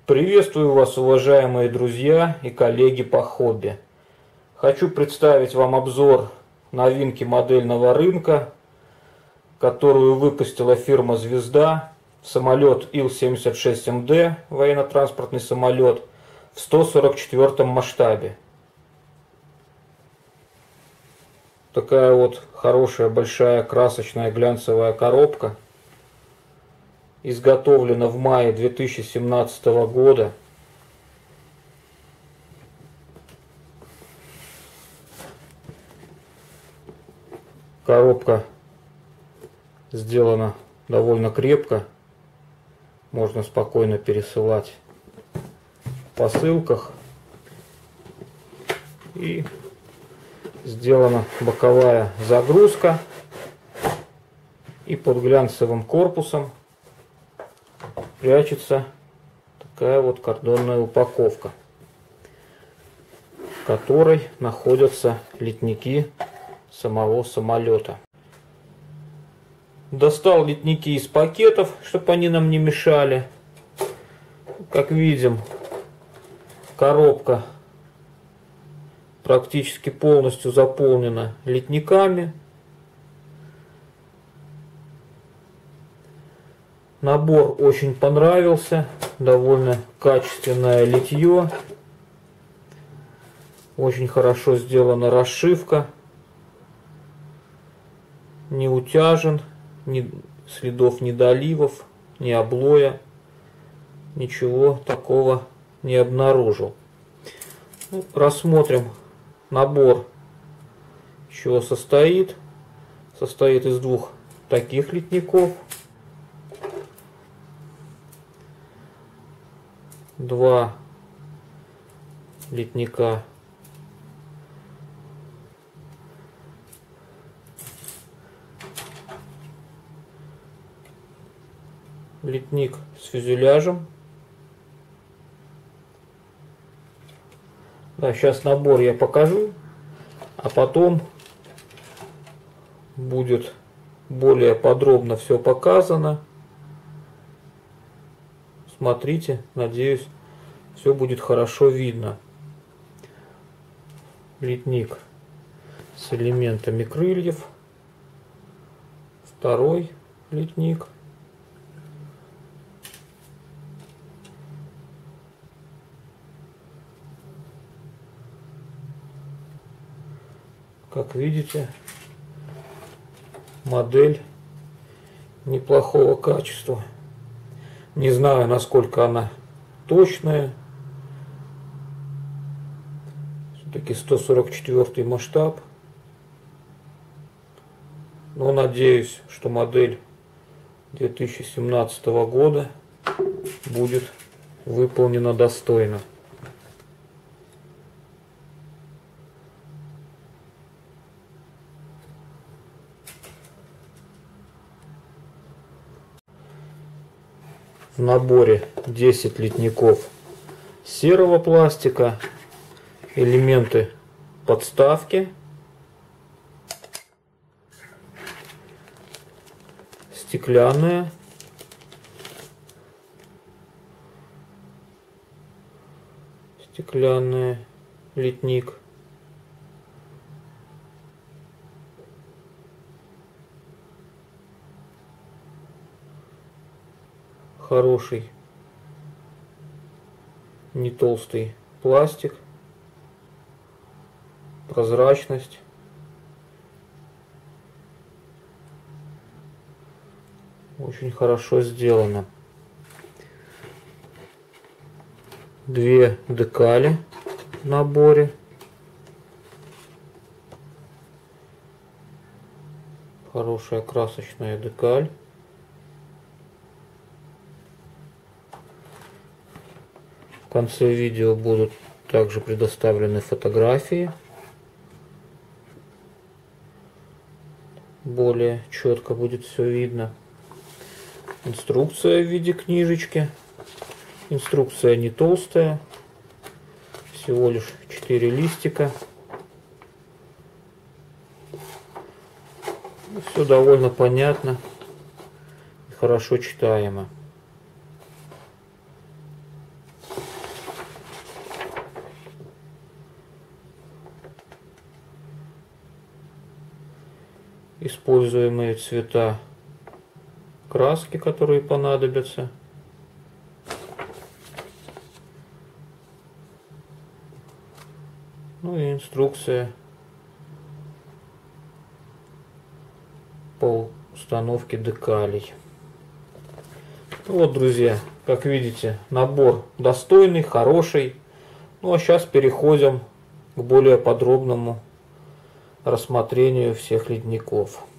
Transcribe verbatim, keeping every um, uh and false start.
Приветствую вас, уважаемые друзья и коллеги по хобби. Хочу представить вам обзор новинки модельного рынка, которую выпустила фирма «Звезда». Самолет Ил семьдесят шесть эм дэ, военно-транспортный самолет, в сто сорок четвёртом масштабе. Такая вот хорошая, большая, красочная, глянцевая коробка. Изготовлена в мае две тысячи семнадцатого года. Коробка сделана довольно крепко. Можно спокойно пересылать в посылках. И сделана боковая загрузка. И под глянцевым корпусом прячется такая вот картонная упаковка, в которой находятся литники самого самолета. Достал литники из пакетов, чтобы они нам не мешали. Как видим, коробка практически полностью заполнена литниками. Набор очень понравился, довольно качественное литье, очень хорошо сделана расшивка, не утяжен, ни следов недоливов, ни облоя, ничего такого не обнаружил. Ну, рассмотрим набор, из чего состоит. Состоит из двух таких литников. Два литника литник с фюзеляжем. Да, сейчас набор я покажу, а потом будет более подробно все показано. Смотрите, надеюсь, все будет хорошо видно. Литник с элементами крыльев. Второй литник. Как видите, модель неплохого качества. Не знаю, насколько она точная. Все-таки сто сорок четвёртый масштаб. Но надеюсь, что модель две тысячи семнадцатого года будет выполнена достойно. В наборе десять литников серого пластика, элементы подставки, стеклянная, стеклянный литник, хороший, не толстый пластик, прозрачность. Очень хорошо сделано. Две декали в наборе. Хорошая красочная декаль. В конце видео будут также предоставлены фотографии. Более четко будет все видно. Инструкция в виде книжечки. Инструкция не толстая. Всего лишь четыре листика. Все довольно понятно и хорошо читаемо. используемые цвета, краски, которые понадобятся. Ну и инструкция по установке декалей. Вот, друзья, как видите, набор достойный, хороший. Ну а сейчас переходим к более подробному рассмотрению всех ледников.